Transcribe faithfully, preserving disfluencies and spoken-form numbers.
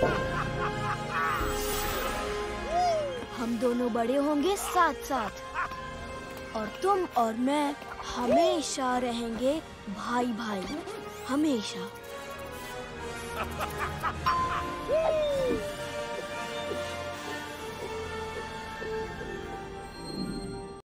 हम दोनों बड़े होंगे साथ साथ और तुम और मैं हमेशा रहेंगे भाई भाई, हमेशा।